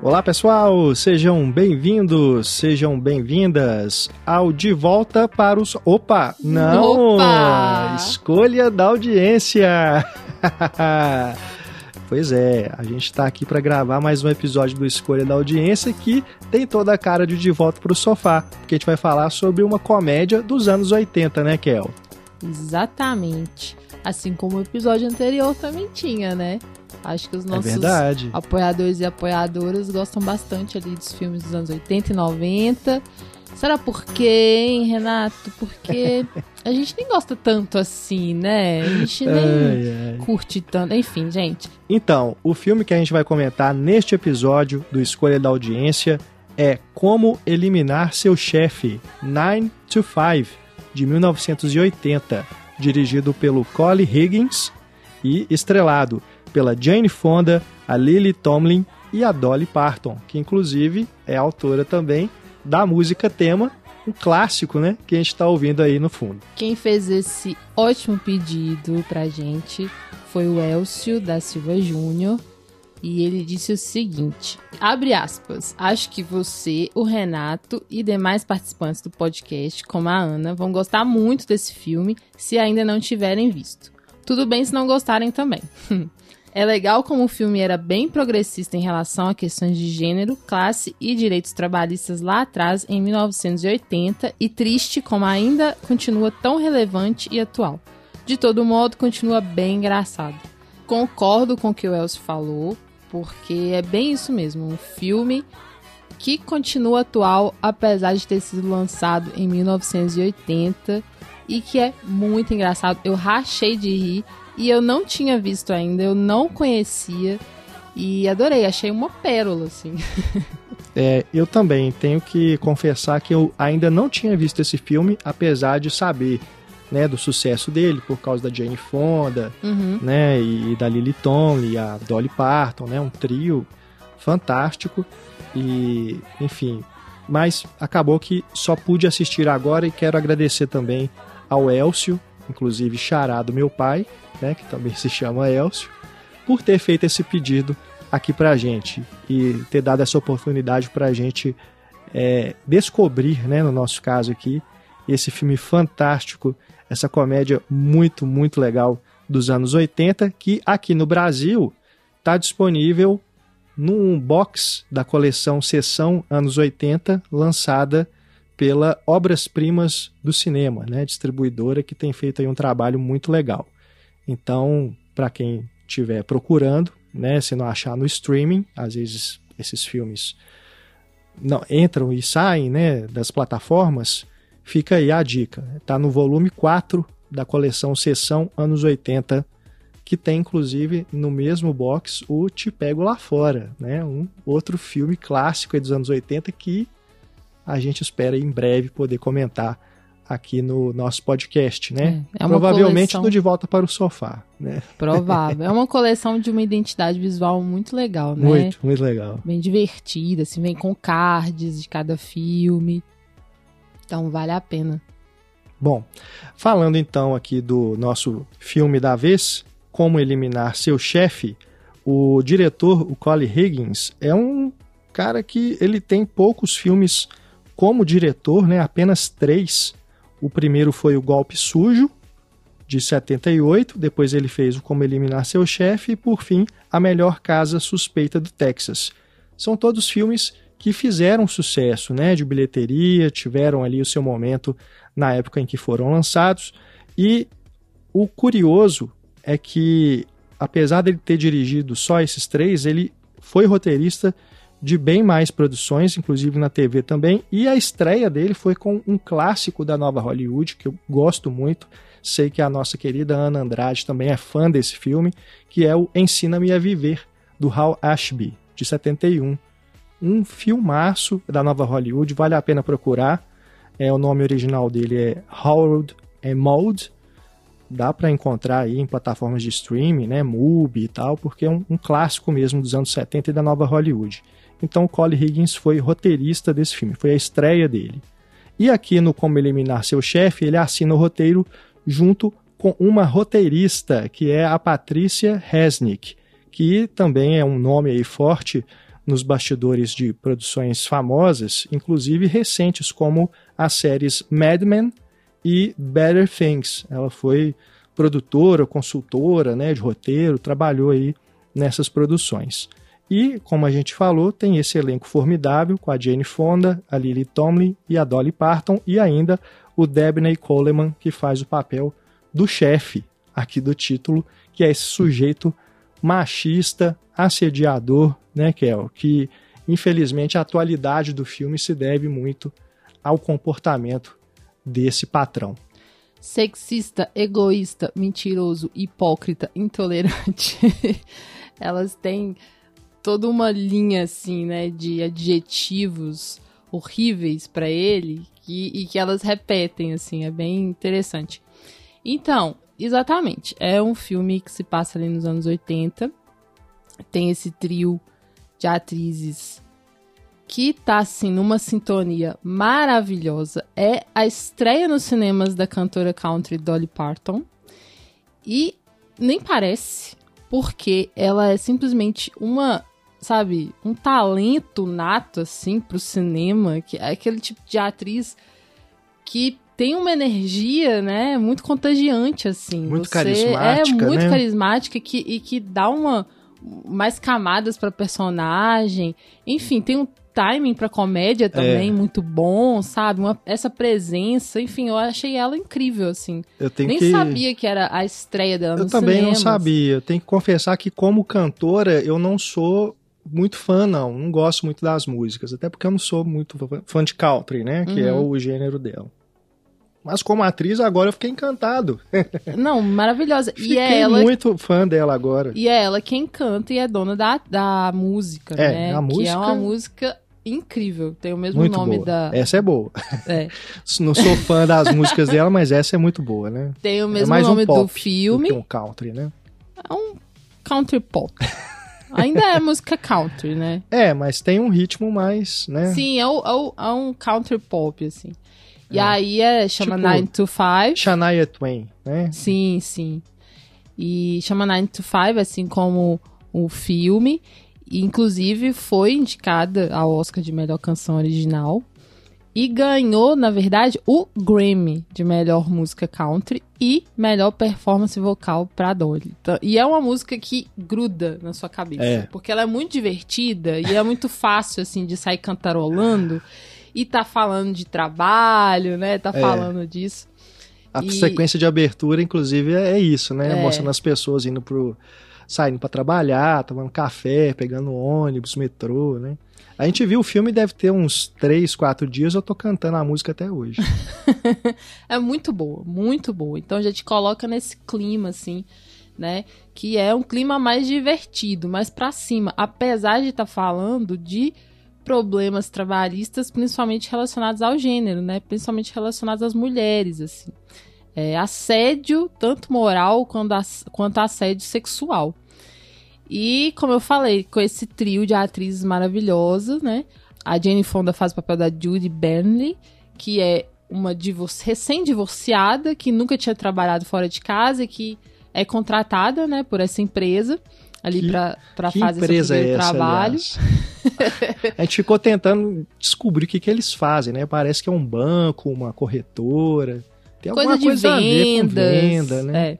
Olá pessoal, sejam bem-vindos, sejam bem-vindas ao De Volta para os... Opa! Não! Opa! Escolha da audiência! Pois é, a gente está aqui para gravar mais um episódio do Escolha da Audiência que tem toda a cara de Volta para o Sofá, porque a gente vai falar sobre uma comédia dos anos 80, né, Kel? Exatamente. Assim como o episódio anterior também tinha, né? Acho que os nossos apoiadores e apoiadoras gostam bastante ali dos filmes dos anos 80 e 90. Será por quê, hein, Renato? Porque a gente nem gosta tanto assim, né? A gente nem curte tanto. Enfim, gente. Então, o filme que a gente vai comentar neste episódio do Escolha da Audiência é Como Eliminar Seu Chefe, 9 to 5, de 1980, dirigido pelo Colin Higgins e estrelado pela Jane Fonda, a Lily Tomlin e a Dolly Parton, que inclusive é autora também da música tema, um clássico, né, que a gente está ouvindo aí no fundo. Quem fez esse ótimo pedido pra gente foi o Elcio da Silva Júnior, e ele disse o seguinte, abre aspas, acho que você, o Renato e demais participantes do podcast, como a Ana, vão gostar muito desse filme se ainda não tiverem visto. Tudo bem se não gostarem também. É legal como o filme era bem progressista em relação a questões de gênero, classe e direitos trabalhistas lá atrás, em 1980, e triste como ainda continua tão relevante e atual. De todo modo, continua bem engraçado. Concordo com o que o Elcio falou, porque é bem isso mesmo, um filme que continua atual, apesar de ter sido lançado em 1980, e que é muito engraçado. Eu rachei de rir. E eu não tinha visto ainda, eu não conhecia e adorei, achei uma pérola, assim. Eu também tenho que confessar que eu ainda não tinha visto esse filme, apesar de saber, né, do sucesso dele, por causa da Jane Fonda, né, e da Lily Tomlin, a Dolly Parton, né, um trio fantástico e, enfim, mas acabou que só pude assistir agora e quero agradecer também ao Elcio, inclusive xará do meu pai, né, que também se chama Elcio, por ter feito esse pedido aqui pra gente e ter dado essa oportunidade pra gente descobrir, né, no nosso caso aqui, esse filme fantástico, essa comédia muito, muito legal dos anos 80, que aqui no Brasil está disponível num box da coleção Sessão Anos 80, lançada pela Obras Primas do Cinema, né, distribuidora que tem feito aí um trabalho muito legal. Então, para quem estiver procurando, né, se não achar no streaming, às vezes esses filmes não entram e saem, né, das plataformas, fica aí a dica. Está no volume 4 da coleção Sessão Anos 80, que tem inclusive no mesmo box o Te Pego Lá Fora, né, um outro filme clássico aí dos anos 80 que a gente espera em breve poder comentar aqui no nosso podcast, né? Provavelmente coleção... no De Volta para o Sofá, né? Provável. É uma coleção de uma identidade visual muito legal, né? Muito, muito legal. Bem divertida, assim, vem com cards de cada filme. Então vale a pena. Bom, falando então aqui do nosso filme da vez, Como Eliminar Seu Chefe, o diretor, o Colin Higgins, é um cara que ele tem poucos filmes como diretor, né? Apenas 3. O primeiro foi o Golpe Sujo, de 78, depois ele fez o Como Eliminar Seu Chefe e, por fim, A Melhor Casa Suspeita do Texas. São todos filmes que fizeram sucesso, né, de bilheteria, tiveram ali o seu momento na época em que foram lançados. E o curioso é que, apesar dele ter dirigido só esses 3, ele foi roteirista de bem mais produções, inclusive na TV também, e a estreia dele foi com um clássico da nova Hollywood, que eu gosto muito, sei que a nossa querida Ana Andrade também é fã desse filme, que é o Ensina-me a Viver, do Hal Ashby, de 71. Um filmaço da nova Hollywood, vale a pena procurar, o nome original dele é Harold and Maude, dá para encontrar aí em plataformas de streaming, né, Mubi e tal, porque é um clássico mesmo dos anos 70 e da nova Hollywood. Então o Colin Higgins foi roteirista desse filme, foi a estreia dele. E aqui no Como Eliminar Seu Chefe, ele assina o roteiro junto com uma roteirista, que é a Patricia Resnick, que também é um nome aí forte nos bastidores de produções famosas, inclusive recentes, como as séries Mad Men e Better Things. Ela foi produtora, consultora, né, de roteiro, trabalhou aí nessas produções. E, como a gente falou, tem esse elenco formidável com a Jane Fonda, a Lily Tomlin e a Dolly Parton, e ainda o Dabney Coleman, que faz o papel do chefe aqui do título, que é esse sujeito machista, assediador, né, Kel? Que, infelizmente, a atualidade do filme se deve muito ao comportamento desse patrão. Sexista, egoísta, mentiroso, hipócrita, intolerante. Elas têm toda uma linha, assim, né, de adjetivos horríveis para ele e que elas repetem, assim, é bem interessante. Então, exatamente, é um filme que se passa ali nos anos 80, tem esse trio de atrizes que tá, assim, numa sintonia maravilhosa. É a estreia nos cinemas da cantora country Dolly Parton. E nem parece, porque ela é simplesmente uma, sabe, um talento nato, assim, pro cinema. Que é aquele tipo de atriz que tem uma energia, né, muito contagiante, assim. Muito carismática, é muito né? carismática e que dá mais camadas pra personagem. Enfim, tem um timing pra comédia também muito bom, sabe? Essa presença, enfim, eu achei ela incrível, assim. Nem sabia que era a estreia dela no cinema. Eu também não sabia. Eu tenho que confessar que, como cantora, eu não sou muito fã, não gosto muito das músicas, até porque eu não sou muito fã de country, né? Que é o gênero dela. Mas como atriz, agora eu fiquei encantado. Não, maravilhosa. Fiquei muito fã dela agora. E é ela quem canta e é dona da música, né? A música... Que é uma música incrível. Tem o mesmo muito nome boa. da... Essa é boa. É. Não sou fã das músicas dela, mas essa é muito boa, né? Tem o mesmo nome do filme. Do que um country, né? É um country pop. Ainda é música country, né? Mas tem um ritmo mais, né? Sim, é um country pop, assim. E aí chama tipo 9 to 5. Shania Twain, né? Sim, sim. E chama 9 to 5, assim como o filme. E, inclusive, foi indicada ao Oscar de melhor canção original. E ganhou, na verdade, o Grammy de melhor música country e melhor performance vocal pra Dolly. Então, e é uma música que gruda na sua cabeça. Porque ela é muito divertida e é muito fácil, assim, de sair cantarolando. E tá falando de trabalho, né? Tá falando disso. A sequência de abertura, inclusive, é isso, né? Mostrando as pessoas saindo pra trabalhar, tomando café, pegando ônibus, metrô, né? A gente viu o filme, deve ter uns 3, 4 dias, eu tô cantando a música até hoje. É muito boa, muito boa. Então já te coloca nesse clima, assim, né? Que é um clima mais divertido, mais pra cima. Apesar de estar falando de problemas trabalhistas, principalmente relacionados ao gênero, né? Principalmente relacionados às mulheres, assim. Assédio, tanto moral quanto assédio sexual. E, como eu falei, com esse trio de atrizes maravilhosas, né? A Jane Fonda faz o papel da Judy Bernley, que é uma recém-divorciada, que nunca tinha trabalhado fora de casa e que é contratada, né, por essa empresa ali para fazer esse primeiro trabalho. A gente ficou tentando descobrir o que eles fazem, né? Parece que é um banco, uma corretora. Tem alguma coisa a ver com venda, né?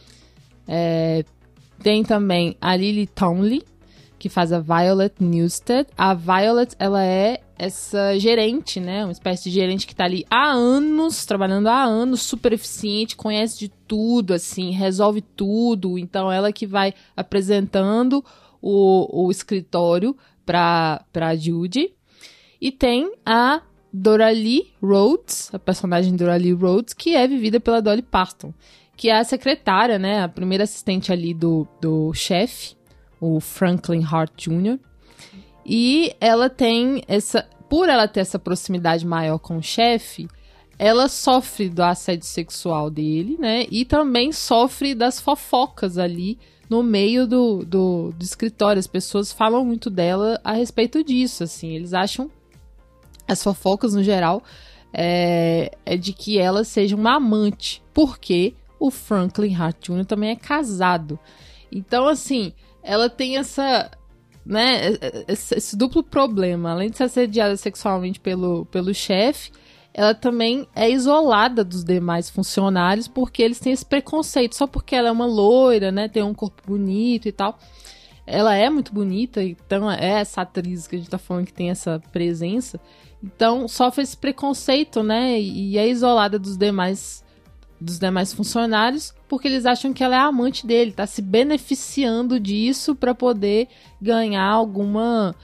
Tem também a Lily Tomlin, que faz a Violet Newstead. A Violet, ela é essa gerente, né? Uma espécie de gerente que tá ali há anos, trabalhando há anos, super eficiente, conhece de tudo, assim, resolve tudo. Então, ela que vai apresentando o escritório pra Judy. E tem a Doralee Rhodes, a personagem Doralee Rhodes, que é vivida pela Dolly Parton, que é a secretária, né, a primeira assistente ali do chefe, o Franklin Hart Jr. E ela tem por ela ter essa proximidade maior com o chefe, ela sofre do assédio sexual dele, né, e também sofre das fofocas ali no meio do escritório. As pessoas falam muito dela a respeito disso, assim, eles acham, as fofocas no geral, é de que ela seja uma amante, porque o Franklin Hart Jr. também é casado. Então, assim, ela tem né, esse duplo problema. Além de ser assediada sexualmente pelo chefe, ela também é isolada dos demais funcionários porque eles têm esse preconceito. Só porque ela é uma loira, né, tem um corpo bonito e tal. Ela é muito bonita, então é essa atriz que a gente tá falando que tem essa presença. Então sofre esse preconceito, né, e é isolada dos demais funcionários porque eles acham que ela é a amante dele, tá se beneficiando disso para poder ganhar alguma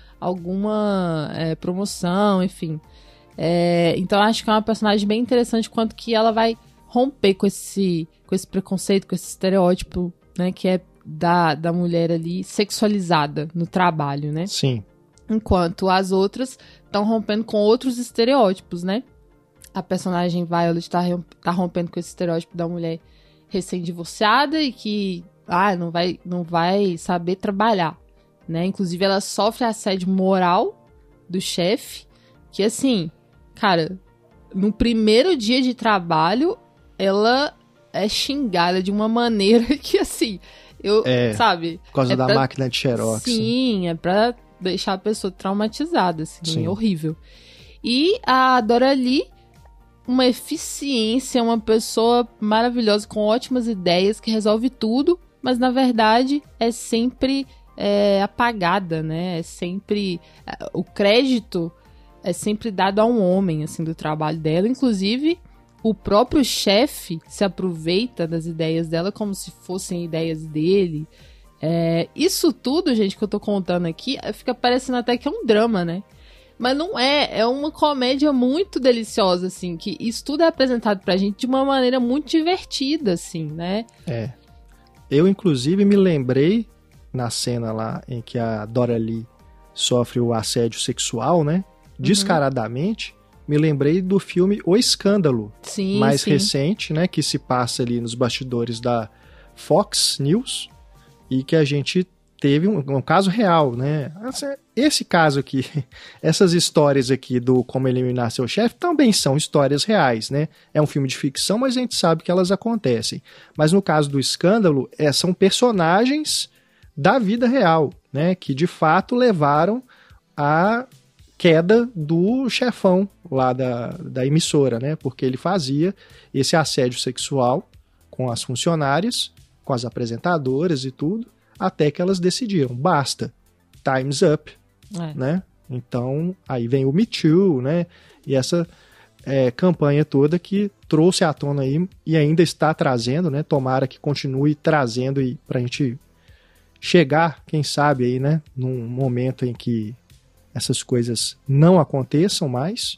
promoção, enfim. Então acho que é uma personagem bem interessante quanto que ela vai romper com esse preconceito, com esse estereótipo, né, que é da mulher ali sexualizada no trabalho, né? Sim. Enquanto as outras estão rompendo com outros estereótipos, né? A personagem Violet tá rompendo com esse estereótipo da mulher recém-divorciada e que não vai saber trabalhar, né? Inclusive ela sofre assédio moral do chefe, que assim, cara, no primeiro dia de trabalho ela é xingada de uma maneira que assim, sabe? Por causa da máquina de Xerox. Sim, é pra deixar a pessoa traumatizada, assim, é horrível. E a Doralee, uma eficiência, uma pessoa maravilhosa, com ótimas ideias, que resolve tudo, mas na verdade é sempre apagada, né? É sempre... O crédito é sempre dado a um homem, assim, do trabalho dela. Inclusive, o próprio chefe se aproveita das ideias dela como se fossem ideias dele. Isso tudo, gente, que eu tô contando aqui, fica parecendo até que é um drama, né? Mas não é uma comédia muito deliciosa, assim, que isso tudo é apresentado pra gente de uma maneira muito divertida, assim, né? Eu, inclusive, me lembrei na cena lá em que a Doralee sofre o assédio sexual, né? Descaradamente, me lembrei do filme O Escândalo, mais recente, né? Que se passa ali nos bastidores da Fox News e que a gente teve um caso real, né? Esse caso aqui, essas histórias aqui do Como Eliminar Seu Chefe também são histórias reais, né? É um filme de ficção, mas a gente sabe que elas acontecem. Mas no caso do Escândalo, são personagens da vida real, né? Que de fato levaram à queda do chefão lá da emissora, né? Porque ele fazia esse assédio sexual com as funcionárias, com as apresentadoras e tudo, até que elas decidiram, basta, time's up, né? Então, aí vem o Me Too, né? E essa campanha toda que trouxe à tona aí e ainda está trazendo, né? Tomara que continue trazendo aí pra gente chegar, quem sabe aí, né? Num momento em que essas coisas não aconteçam mais.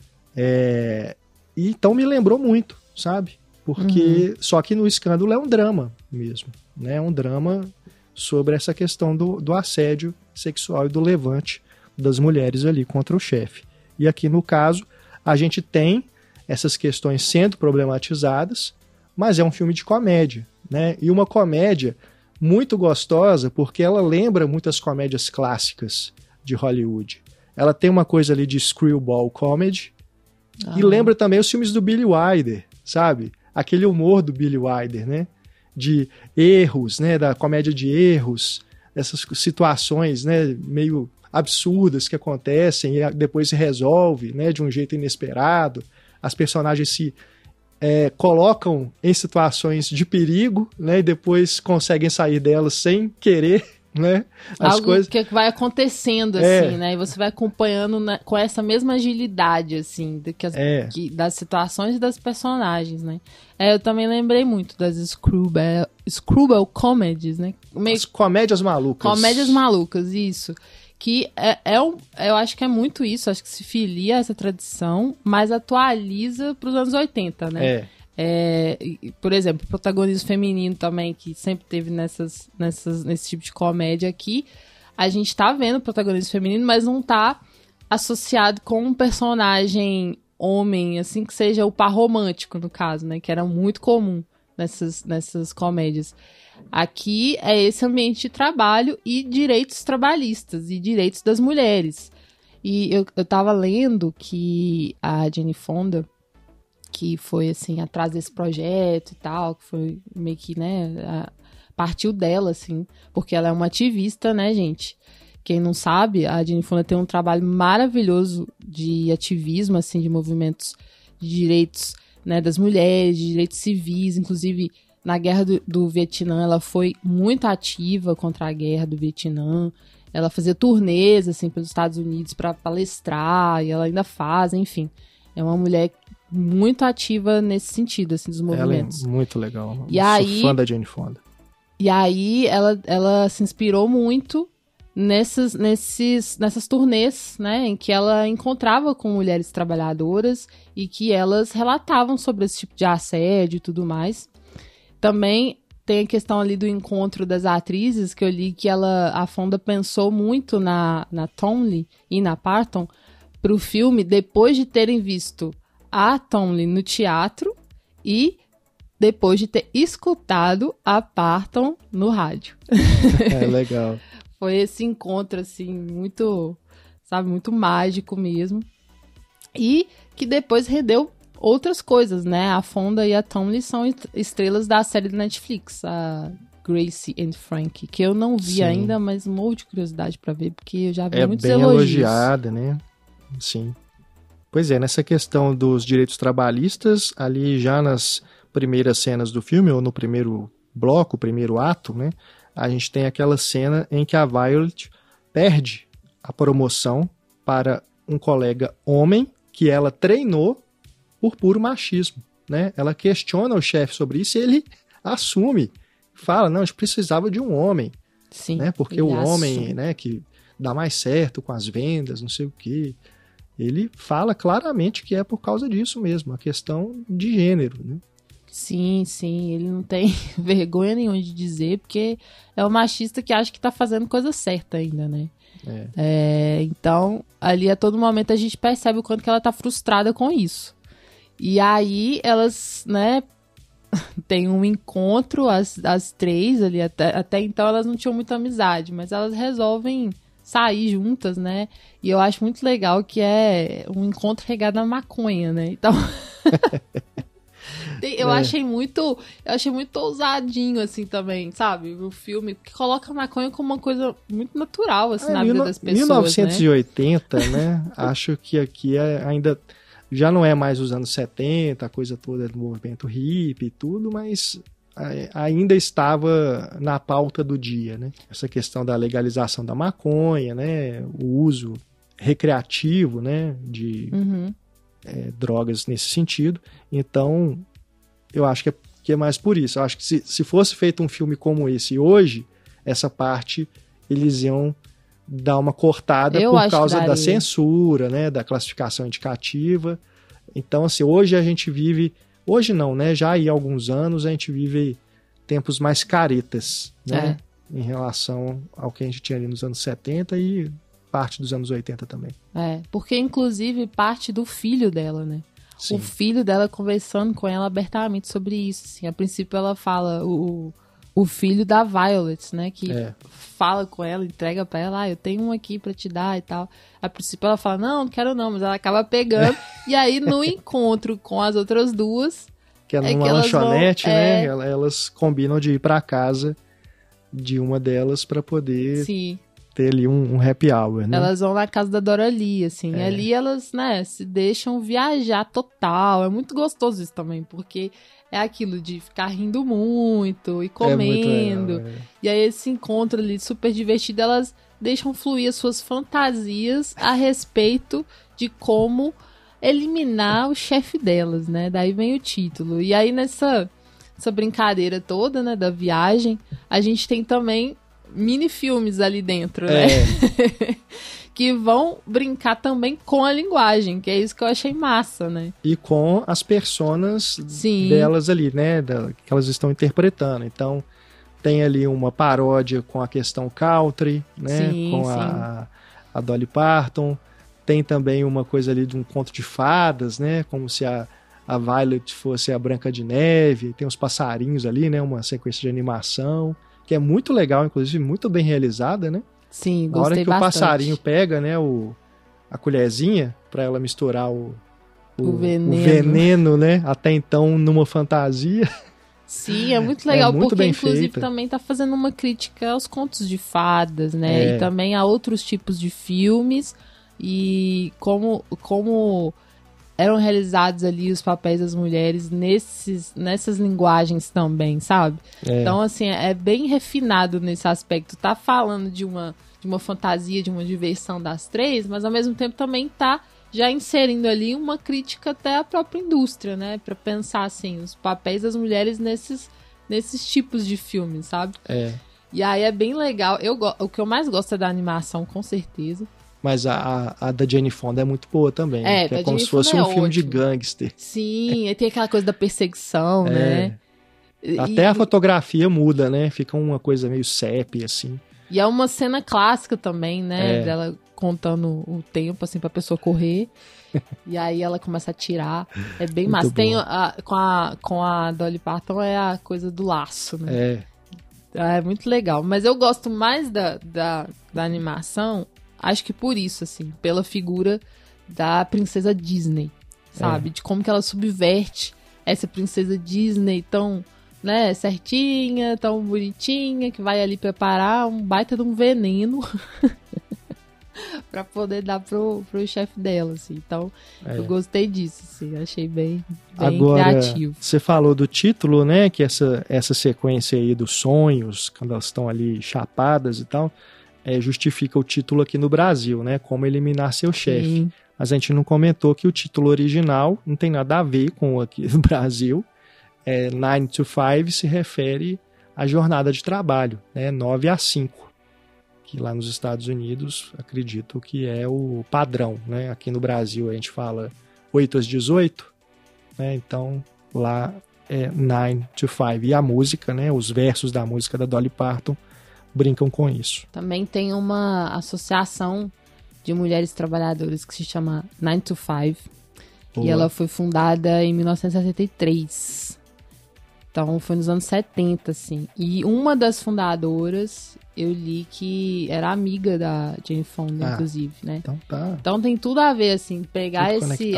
E então me lembrou muito, sabe? Porque, só que no Escândalo é um drama mesmo, né? É um drama sobre essa questão do assédio sexual e do levante das mulheres ali contra o chefe. E aqui, no caso, a gente tem essas questões sendo problematizadas, mas é um filme de comédia, né? E uma comédia muito gostosa, porque ela lembra muitas comédias clássicas de Hollywood. Ela tem uma coisa ali de screwball comedy, e lembra também os filmes do Billy Wilder, sabe? Aquele humor do Billy Wilder, né? De erros, né? Da comédia de erros, essas situações, né? Meio absurdas que acontecem e depois se resolve, né? De um jeito inesperado. As personagens se colocam em situações de perigo, né? E depois conseguem sair delas sem querer, né? Algo que vai acontecendo, assim, né? E você vai acompanhando com essa mesma agilidade, assim, das situações e das personagens, né? Eu também lembrei muito das screwball comedies, né? As comédias malucas. Comédias malucas, isso. Que eu acho que é muito isso, acho que se filia a essa tradição, mas atualiza para os anos 80, né? Por exemplo, o protagonismo feminino também, que sempre teve nesse tipo de comédia aqui, a gente tá vendo o protagonismo feminino, mas não tá associado com um personagem homem, assim, que seja o par romântico, no caso, né? Que era muito comum nessas comédias. Aqui é esse ambiente de trabalho e direitos trabalhistas e direitos das mulheres. E eu tava lendo que a Jane Fonda, que foi, assim, atrás desse projeto e tal, que foi meio que, né, partiu dela, assim, porque ela é uma ativista, né, gente, quem não sabe, a Jane Fonda tem um trabalho maravilhoso de ativismo, assim, de movimentos de direitos, né, das mulheres, de direitos civis, inclusive na guerra do Vietnã, ela foi muito ativa contra a guerra do Vietnã, ela fazia turnês, assim, pelos Estados Unidos para palestrar, e ela ainda faz, enfim, é uma mulher muito ativa nesse sentido, assim, dos movimentos. Ela é muito legal, eu sou fã da Jane Fonda. E aí ela se inspirou muito nessas turnês, né, em que ela encontrava com mulheres trabalhadoras e que elas relatavam sobre esse tipo de assédio e tudo mais. Também tem a questão ali do encontro das atrizes, que eu li que a Fonda pensou muito na Tomlin e na Parton para o filme depois de terem visto a Tomlin no teatro e depois de ter escutado a Parton no rádio. É legal. Foi esse encontro, assim, muito, sabe, muito mágico mesmo. E que depois rendeu outras coisas, né? A Fonda e a Tomlin são estrelas da série da Netflix, a Gracie and Frankie, que eu não vi ainda, mas morro de curiosidade pra ver, porque eu já vi muitos elogios. É bem elogiada, né? Sim. Pois é, nessa questão dos direitos trabalhistas, ali já nas primeiras cenas do filme, ou no primeiro bloco, primeiro ato, né? A gente tem aquela cena em que a Violet perde a promoção para um colega homem que ela treinou por puro machismo, né? Ela questiona o chefe sobre isso e ele assume, fala, não, a gente precisava de um homem, sim, né? Porque o homem, né, que dá mais certo com as vendas, não sei o quê. Ele fala claramente que é por causa disso mesmo, a questão de gênero, né? Sim, ele não tem vergonha nenhuma de dizer, porque é o machista que acha que tá fazendo coisa certa ainda, né? Então, ali a todo momento a gente percebe o quanto que ela tá frustrada com isso. E aí elas, né, tem um encontro, as três ali, até então elas não tinham muita amizade, mas elas resolvem sair juntas, né? E eu acho muito legal que é um encontro regado a maconha, né? Então... Eu achei muito ousadinho, assim, também, sabe? O filme, que coloca a maconha como uma coisa muito natural, assim, na vida das pessoas, 1980, né? Acho que aqui ainda já não é mais os anos 70, a coisa toda do movimento hippie e tudo, mas ainda estava na pauta do dia, né? Essa questão da legalização da maconha, né? O uso recreativo, né? De drogas nesse sentido. Então, eu acho que é mais por isso. Eu acho que se fosse feito um filme como esse hoje, essa parte eles iam dar uma cortada por causa da censura, né, da classificação indicativa. Então, assim, hoje a gente vive... Hoje não, né? Já há alguns anos a gente vive tempos mais caretas, né? Em relação ao que a gente tinha ali nos anos 70 e parte dos anos 80 também. Porque inclusive parte do filho dela, né? Sim. O filho dela conversando com ela abertamente sobre isso, assim. A princípio ela fala, o filho da Violet, né? Que fala com ela, entrega pra ela, eu tenho um aqui pra te dar e tal. A princípio ela fala, não quero não, mas ela acaba pegando. E aí no encontro com as outras duas... Que é numa lanchonete, né? Elas combinam de ir pra casa de uma delas pra poder... Sim. Ter ali um happy hour, né? Elas vão na casa da Dora Lee, assim. Ali elas, né, se deixam viajar total. É muito gostoso isso também, porque é aquilo de ficar rindo muito e comendo. Muito legal, E aí esse encontro ali super divertido, elas deixam fluir as suas fantasias a respeito de como eliminar o chefe delas, né? Daí vem o título. E aí nessa brincadeira toda, né, da viagem, a gente tem também mini-filmes ali dentro, né? Que vão brincar também com a linguagem, que é isso que eu achei massa, né? E com as personas delas ali, né? Que elas estão interpretando. Então, tem ali uma paródia com a questão country, né? Com a Dolly Parton. Tem também uma coisa ali de um conto de fadas, né? Como se a Violet fosse a Branca de Neve. Tem os passarinhos ali, né? Uma sequência de animação que é muito legal, inclusive muito bem realizada, né? Sim, gostei bastante. Na hora que o passarinho pega, né, a colherzinha para ela misturar o veneno, né? Até então numa fantasia. Sim, é muito legal, muito porque bem inclusive feita. também tá fazendo uma crítica aos contos de fadas, né? E também a outros tipos de filmes e como eram realizados ali os papéis das mulheres nessas linguagens também, sabe? Então, assim, é bem refinado nesse aspecto. Tá falando de uma fantasia, de uma diversão das três, mas ao mesmo tempo também tá já inserindo ali uma crítica até à própria indústria, né? Pra pensar, assim, os papéis das mulheres nesses tipos de filmes, sabe? E aí é bem legal. O que eu mais gosto é da animação, com certeza. Mas a da Jane Fonda é muito boa também. Que é como se fosse um filme de gangster. Sim, e tem aquela coisa da perseguição, né? Até a fotografia muda, né? Fica uma coisa meio sépia, assim. E é uma cena clássica também, né? Dela contando o tempo, assim, pra pessoa correr. E aí ela começa a atirar. É bem massa. Tem com a Dolly Parton é a coisa do laço, né? É muito legal. Mas eu gosto mais da animação, acho que por isso, assim, pela figura da princesa Disney, sabe? De como que ela subverte essa princesa Disney tão, né, certinha, tão bonitinha, que vai ali preparar um baita de um veneno pra poder dar pro chefe dela, assim. Então, eu gostei disso, assim, achei bem Agora, criativo. Você falou do título, né, que essa sequência aí dos sonhos, quando elas estão ali chapadas e tal, justifica o título aqui no Brasil, né, Como Eliminar Seu Chefe. Mas a gente não comentou que o título original não tem nada a ver com o aqui no Brasil. 9 to 5 se refere à jornada de trabalho, né, 9 a 5. Que lá nos Estados Unidos, acredito que é o padrão, né? Aqui no Brasil a gente fala 8 às 18, né? Então lá é 9 to 5. E a música, né? Os versos da música da Dolly Parton brincam com isso. Também tem uma associação de mulheres trabalhadoras que se chama 9 to 5. Boa. E ela foi fundada em 1973. Então foi nos anos 70, assim. E uma das fundadoras, eu li que era amiga da Jane Fonda, inclusive, né? Então tá. Então tem tudo a ver, assim, pegar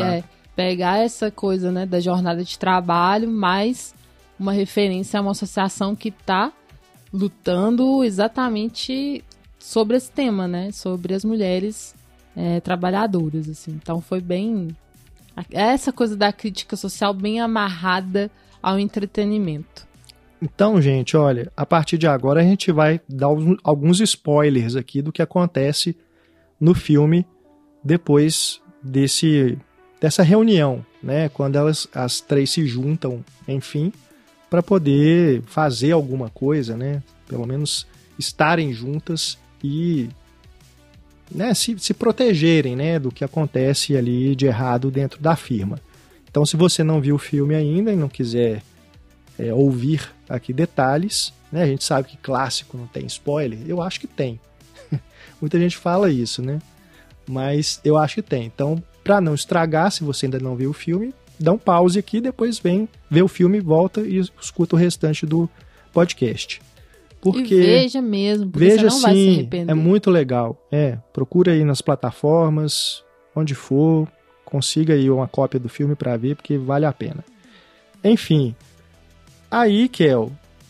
essa coisa, né, da jornada de trabalho, mais uma referência a uma associação que tá lutando exatamente sobre esse tema, né? Sobre as mulheres trabalhadoras, assim. Então foi bem... Essa coisa da crítica social bem amarrada ao entretenimento. Então, gente, olha, a partir de agora a gente vai dar alguns spoilers aqui do que acontece no filme depois dessa reunião, né? Quando as três se juntam, enfim, para poder fazer alguma coisa, né? Pelo menos estarem juntas e, né, se protegerem, né, do que acontece ali de errado dentro da firma. Então, se você não viu o filme ainda e não quiser ouvir aqui detalhes, né? A gente sabe que clássico não tem spoiler. Eu acho que tem. Muita gente fala isso, né? Mas eu acho que tem. Então, para não estragar, se você ainda não viu o filme, dá um pause aqui, depois vem ver o filme, volta e escuta o restante do podcast. Porque, e veja mesmo, porque veja, você não vai se arrepender. É muito legal. Procura aí nas plataformas, onde for, consiga aí uma cópia do filme para ver, porque vale a pena. Enfim, aí, Kel,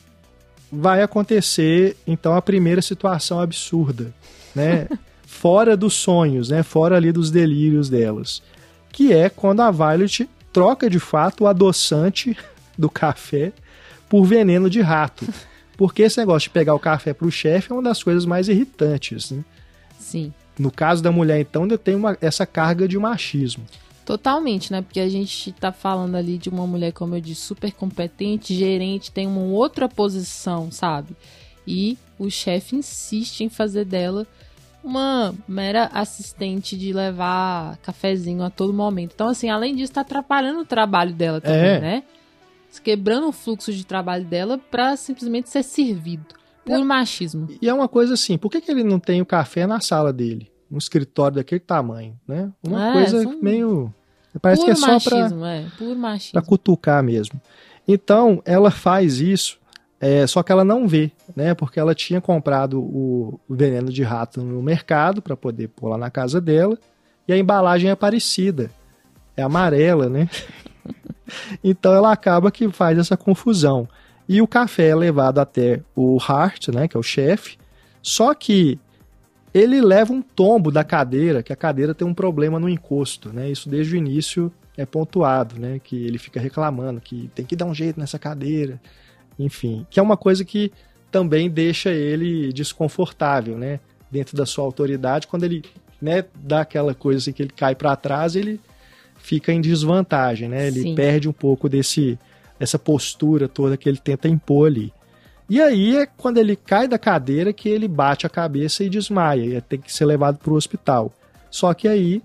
vai acontecer, então, a primeira situação absurda, né? Fora dos sonhos, né? Fora ali dos delírios delas. Que é quando a Violet troca, de fato, o adoçante do café por veneno de rato. Porque esse negócio de pegar o café pro chefe é uma das coisas mais irritantes, né? Sim. No caso da mulher, então, ainda tem essa carga de machismo. Totalmente, né? Porque a gente tá falando ali de uma mulher, como eu disse, super competente, gerente, tem uma outra posição, sabe? E o chefe insiste em fazer dela uma mera assistente de levar cafezinho a todo momento. Então, assim, além disso, tá atrapalhando o trabalho dela também, né? Quebrando o fluxo de trabalho dela pra simplesmente ser servido. Por machismo. E é uma coisa assim, por que ele não tem o café na sala dele? Um escritório daquele tamanho, né? Uma coisa meio... Parece que é só puro machismo. Pra cutucar mesmo. Então, ela faz isso, só que ela não vê, né? Porque ela tinha comprado o veneno de rato no mercado para poder pôr lá na casa dela, e a embalagem é parecida. É amarela, né? Então ela acaba que faz essa confusão. E o café é levado até o Hart, né, que é o chefe, só que ele leva um tombo da cadeira, que a cadeira tem um problema no encosto, né? Isso desde o início é pontuado, né? Que ele fica reclamando que tem que dar um jeito nessa cadeira, enfim. Que é uma coisa que também deixa ele desconfortável, né? Dentro da sua autoridade, quando ele, né, dá aquela coisa assim que ele cai para trás, ele fica em desvantagem, né? Ele Sim. perde um pouco dessa postura toda que ele tenta impor ali. E aí é quando ele cai da cadeira que ele bate a cabeça e desmaia, e tem que ser levado para o hospital. Só que aí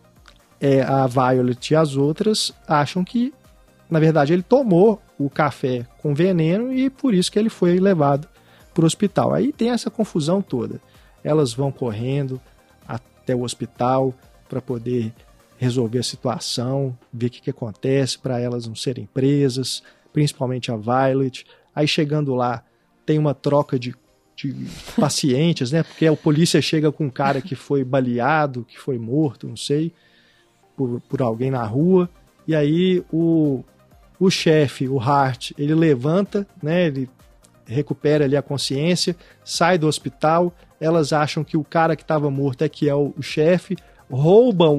a Violet e as outras acham que, na verdade, ele tomou o café com veneno e por isso que ele foi levado para o hospital. Aí tem essa confusão toda. Elas vão correndo até o hospital para poder resolver a situação, ver o que acontece, para elas não serem presas, principalmente a Violet. Aí chegando lá, tem uma troca de pacientes, né? Porque a polícia chega com um cara que foi baleado, que foi morto, não sei, por alguém na rua. E aí o chefe, o Hart, ele levanta, né? Ele recupera ali a consciência, sai do hospital. Elas acham que o cara que estava morto é que é o chefe, roubam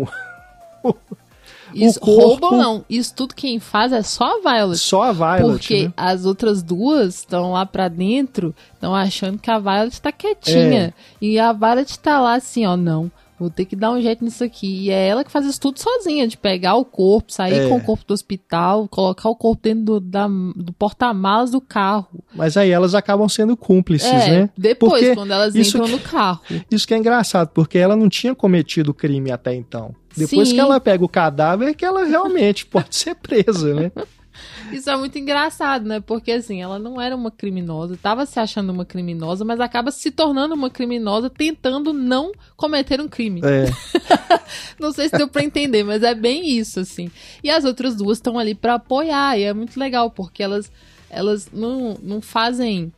Isso, o corpo. roubam não, isso tudo quem faz é só a Violet. Só a Violet, porque né? as outras duas estão lá pra dentro, estão achando que a Violet tá quietinha. E a Violet tá lá assim, ó, não, vou ter que dar um jeito nisso aqui. E é ela que faz isso tudo sozinha, de pegar o corpo, sair com o corpo do hospital, colocar o corpo dentro do porta-malas do carro. Mas aí elas acabam sendo cúmplices, né? Depois, porque quando elas entram no carro. Isso que é engraçado, porque ela não tinha cometido o crime até então. Depois que ela pega o cadáver, é que ela realmente pode ser presa, né? Isso é muito engraçado, né? Porque, assim, ela não era uma criminosa, tava se achando uma criminosa, mas acaba se tornando uma criminosa tentando não cometer um crime. Não sei se deu pra entender, mas é bem isso, assim. E as outras duas estão ali pra apoiar, e é muito legal, porque elas não fazem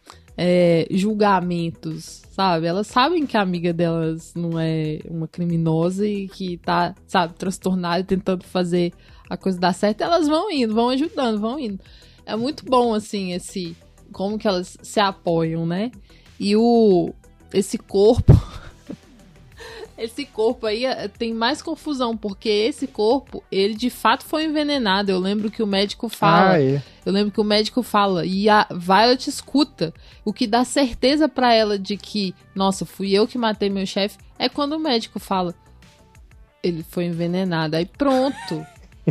julgamentos, sabe? Elas sabem que a amiga delas não é uma criminosa e que tá, sabe, transtornada e tentando fazer a coisa dar certo. Elas vão indo, vão ajudando, vão indo. É muito bom, assim, como que elas se apoiam, né? E esse corpo aí tem mais confusão, porque esse corpo, ele de fato foi envenenado. Eu lembro que o médico fala. Eu lembro que o médico fala e a Violet escuta. O que dá certeza pra ela de que, nossa, fui eu que matei meu chefe, é quando o médico fala, ele foi envenenado. Aí pronto.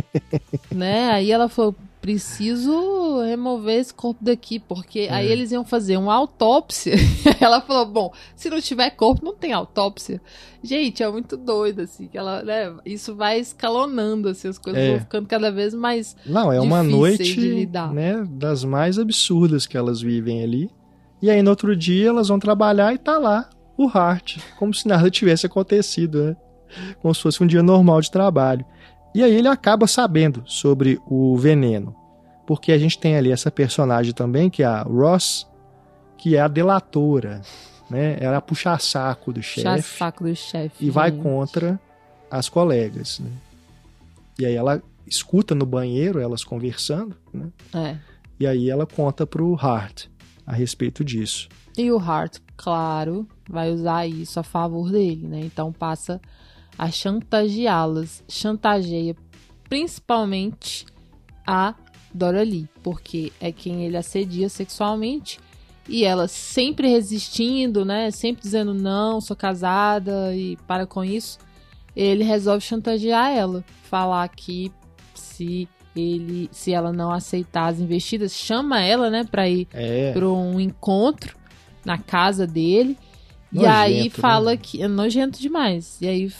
Né? Aí ela falou, preciso remover esse corpo daqui, porque aí eles iam fazer uma autópsia. Ela falou, bom, se não tiver corpo, não tem autópsia. Gente, é muito doido, assim, que ela, né, isso vai escalonando, assim, as coisas vão ficando cada vez mais Não, é uma noite, de lidar. Né, das mais absurdas que elas vivem ali. E aí no outro dia elas vão trabalhar e tá lá o Hart, como se nada tivesse acontecido, né? Como se fosse um dia normal de trabalho. E aí ele acaba sabendo sobre o veneno, porque a gente tem ali essa personagem também, que é a Ross, que é a delatora, né? Ela é a puxa-saco do chefe. Puxa-saco do chefe. E vai contra as colegas, né? E aí ela escuta no banheiro elas conversando, né? E aí ela conta pro Hart a respeito disso. E o Hart, claro, vai usar isso a favor dele, né? Então passa a chantageá-las. Chantageia principalmente a Doralee, porque é quem ele assedia sexualmente, e ela sempre resistindo, né? Sempre dizendo não, sou casada e para com isso. Ele resolve chantagear ela, falar que se ela não aceitar as investidas, chama ela, né, para ir para um encontro na casa dele. Nojento, e aí fala, né? Que é nojento demais. E aí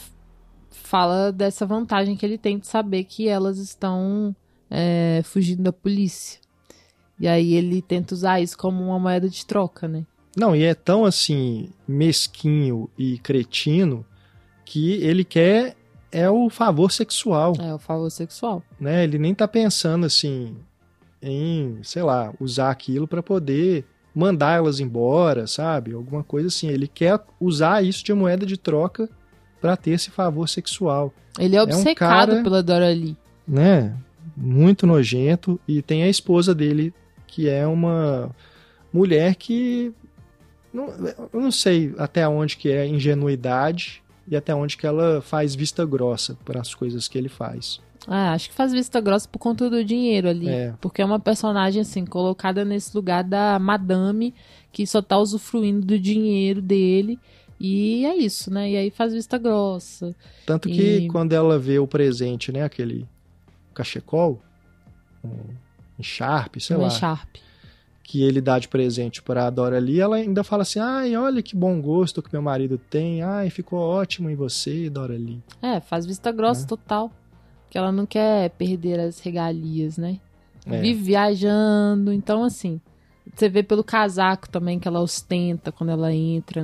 fala dessa vantagem que ele tem de saber que elas estão fugindo da polícia. E aí ele tenta usar isso como uma moeda de troca, né? Não, e é tão assim mesquinho e cretino que ele quer o favor sexual. É, o favor sexual. Né? Ele nem tá pensando assim em, sei lá, usar aquilo para poder mandar elas embora, sabe? Alguma coisa assim. Ele quer usar isso de moeda de troca para ter esse favor sexual. Ele é obcecado pela Doralee. Né? Muito nojento. E tem a esposa dele que é uma mulher que eu não sei até onde que é ingenuidade e até onde que ela faz vista grossa para as coisas que ele faz. Acho que faz vista grossa por conta do dinheiro ali. Porque é uma personagem, assim, colocada nesse lugar da madame que só tá usufruindo do dinheiro dele. E é isso, né? E aí faz vista grossa. Tanto que quando ela vê o presente, né? Aquele cachecol, um Sharp, sei lá. Sharp. Que ele dá de presente para a Dora Lee, ela ainda fala assim, ai, olha que bom gosto que meu marido tem. Ai, ficou ótimo em você, Dora Lee. Faz vista grossa total. Que ela não quer perder as regalias, né? Vive viajando. Então, assim, você vê pelo casaco também que ela ostenta quando ela entra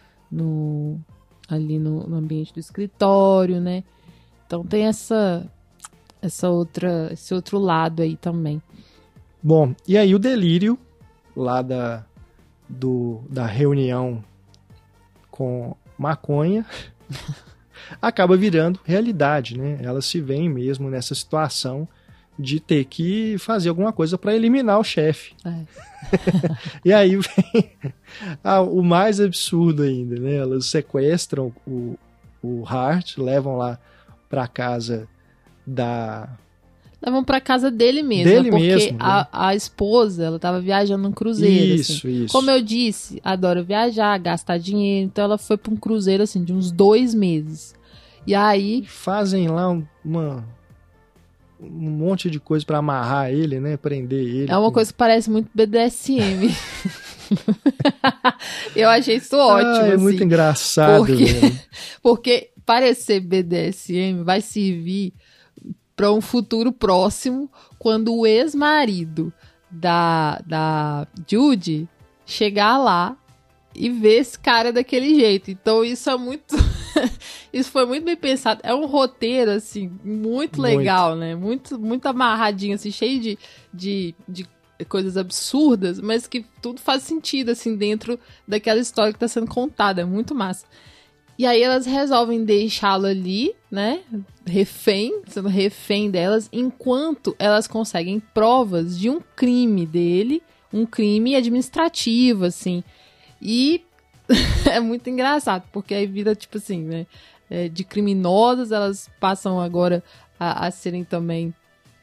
ali no ambiente do escritório, né? Então tem esse outro lado aí também. Bom, e aí o delírio lá da reunião com maconha acaba virando realidade, né? Elas se veem mesmo nessa situação de ter que fazer alguma coisa para eliminar o chefe. E aí vem o mais absurdo ainda, né? Elas sequestram o Hart, levam lá para casa levam pra casa dele mesmo. Porque a esposa, ela tava viajando num cruzeiro. Isso. Como eu disse, adora viajar, gastar dinheiro. Então ela foi pra um cruzeiro, assim, de uns 2 meses. E aí... fazem lá um monte de coisa pra amarrar ele, né? Prender ele. É uma coisa que parece muito BDSM. Eu achei isso ótimo, é assim, muito engraçado. Porque parecer BDSM vai servir para um futuro próximo, quando o ex-marido da Judy chegar lá e ver esse cara daquele jeito. Então isso é muito... isso foi muito bem pensado. É um roteiro, assim, muito legal, né? Muito amarradinho, assim, cheio de coisas absurdas, mas que tudo faz sentido, assim, dentro daquela história que tá sendo contada. É muito massa. E aí elas resolvem deixá-lo ali, né, sendo refém delas, enquanto elas conseguem provas de um crime dele, um crime administrativo, assim. E é muito engraçado, porque aí vira, tipo assim, né, de criminosas, elas passam agora a serem também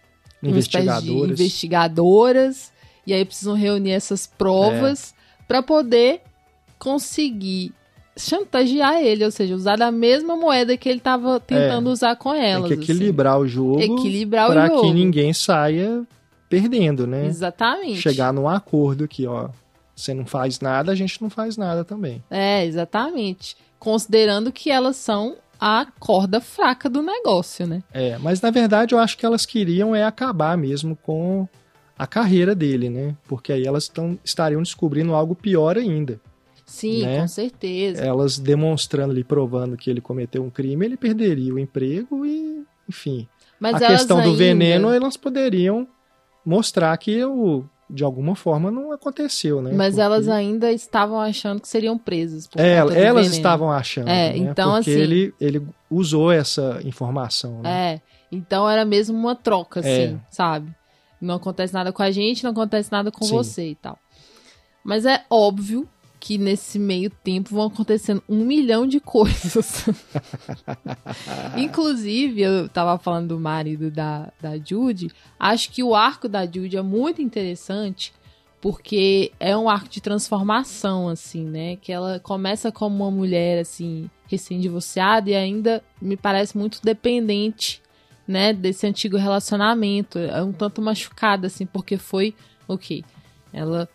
investigadoras, e aí precisam reunir essas provas para poder conseguir chantagear ele, ou seja, usar da mesma moeda que ele estava tentando usar com elas. Tem que equilibrar assim. o jogo para que ninguém saia perdendo, né? Exatamente. Chegar num acordo aqui, ó. Você não faz nada, a gente não faz nada também. Exatamente. Considerando que elas são a corda fraca do negócio, né? Mas na verdade eu acho que elas queriam acabar mesmo com a carreira dele, né? Porque aí elas estariam descobrindo algo pior ainda. Sim, né? Com certeza. Elas demonstrando ali, provando que ele cometeu um crime, ele perderia o emprego e, enfim. Mas a questão do veneno, elas poderiam mostrar que de alguma forma não aconteceu, né? Mas elas ainda estavam achando que seriam presas. Elas estavam achando, né? Então, porque assim, ele usou essa informação, né? Então era mesmo uma troca, assim, sabe? Não acontece nada com a gente, não acontece nada com você e tal. Mas é óbvio que nesse meio tempo vão acontecendo 1 milhão de coisas. Inclusive, eu tava falando do marido da Judy, acho que o arco da Judy é muito interessante, porque é um arco de transformação, assim, né? Que ela começa como uma mulher, assim, recém-divorciada e ainda me parece muito dependente, né? Desse antigo relacionamento. É um tanto machucada, assim, porque foi o quê? Ela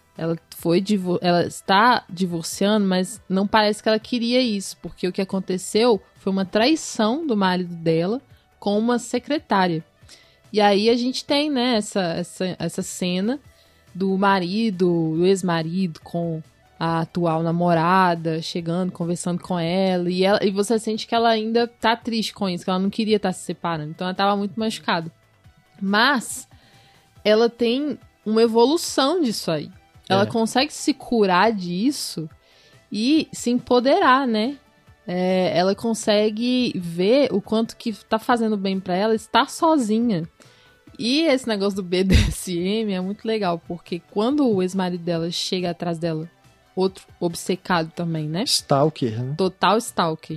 está divorciando, mas não parece que ela queria isso, porque o que aconteceu foi uma traição do marido dela com uma secretária. E aí a gente tem, né, essa cena do ex-marido com a atual namorada, chegando, conversando com ela, e você sente que ela ainda tá triste com isso, que ela não queria estar se separando, então ela tava muito machucada. Mas ela tem uma evolução disso aí. Ela consegue se curar disso e se empoderar, né? Ela consegue ver o quanto que tá fazendo bem pra ela estar sozinha. E esse negócio do BDSM é muito legal, porque quando o ex-marido dela chega atrás dela, outro obcecado também, né? Stalker, né? Total stalker.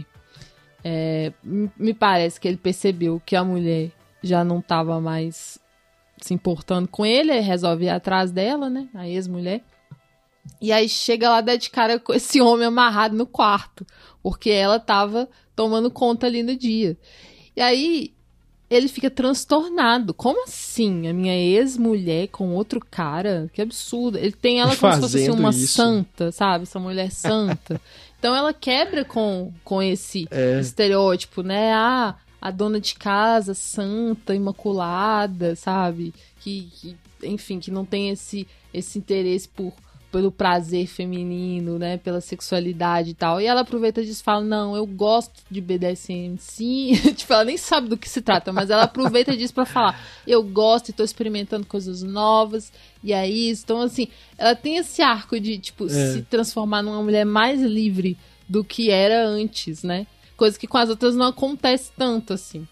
Me parece que ele percebeu que a mulher já não tava mais se importando com ele, aí resolve ir atrás dela, né? A ex-mulher. E aí chega lá dar de cara com esse homem amarrado no quarto, porque ela tava tomando conta ali no dia. E aí ele fica transtornado. Como assim? A minha ex-mulher com outro cara? Que absurdo. Ele tem ela como se fosse assim, uma santa, sabe? Essa mulher santa. Então ela quebra com esse estereótipo, né? A dona de casa santa, imaculada, sabe? Enfim, que não tem esse interesse pelo prazer feminino, né, pela sexualidade e tal. E ela aproveita disso e fala, não, eu gosto de BDSM, sim. Tipo, ela nem sabe do que se trata, mas ela aproveita disso pra falar, eu gosto e tô experimentando coisas novas, e é isso. Então, assim, ela tem esse arco de, tipo, se transformar numa mulher mais livre do que era antes, né? Coisa que com as outras não acontece tanto, assim.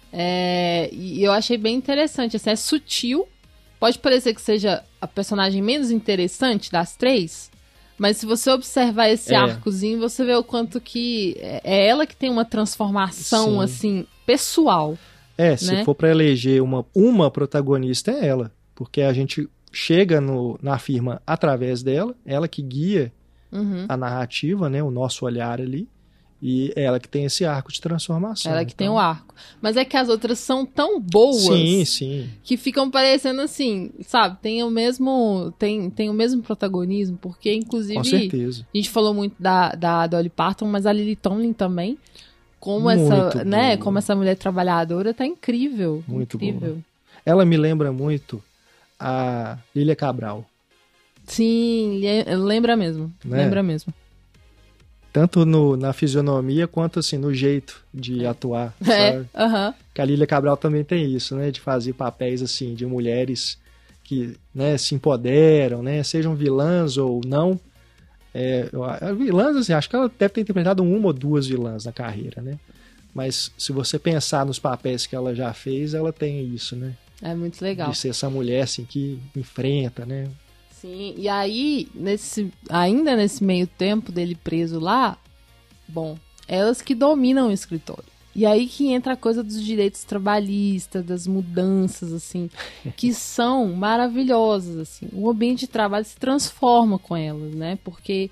E eu achei bem interessante, assim, é sutil. Pode parecer que seja a personagem menos interessante das três, mas se você observar esse arcozinho, você vê o quanto que é ela que tem uma transformação, sim, assim, pessoal. Se for pra eleger uma protagonista, é ela. Porque a gente chega na firma através dela, ela que guia a narrativa, né, o nosso olhar ali. E é ela que tem esse arco de transformação. Ela que tem o arco. Mas é que as outras são tão boas, sim, que ficam parecendo assim, sabe? Tem o mesmo protagonismo, porque inclusive com certeza. A gente falou muito da Dolly Parton, mas a Lily Tomlin também. Como essa mulher trabalhadora tá incrível. Muito incrível. Boa. Ela me lembra muito a Lília Cabral. Sim, lembra mesmo. Né? Lembra mesmo. Tanto na fisionomia quanto assim no jeito de atuar, sabe? Que a Lília Cabral também tem isso, né? De fazer papéis assim de mulheres que, né, se empoderam, né? Sejam vilãs ou não. Vilãs, assim, acho que ela deve ter interpretado uma ou duas vilãs na carreira, né? Mas se você pensar nos papéis que ela já fez, ela tem isso, né? É muito legal. De ser essa mulher assim que enfrenta, né? Sim, e aí, ainda nesse meio tempo dele preso lá, bom, elas que dominam o escritório. E aí que entra a coisa dos direitos trabalhistas, das mudanças, assim, que são maravilhosas, assim. O ambiente de trabalho se transforma com elas, né? Porque